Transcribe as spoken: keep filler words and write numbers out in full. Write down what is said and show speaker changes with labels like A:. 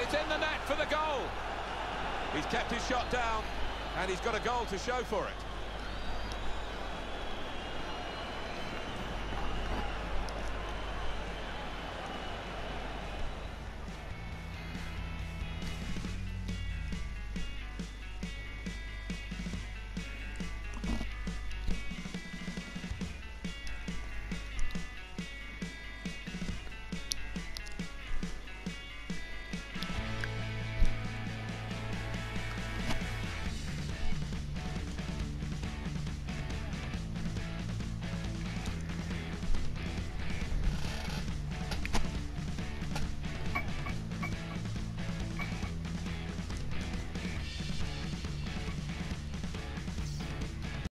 A: it's in the net for the goal. He's kept his shot down, and he's got a goal to show for it.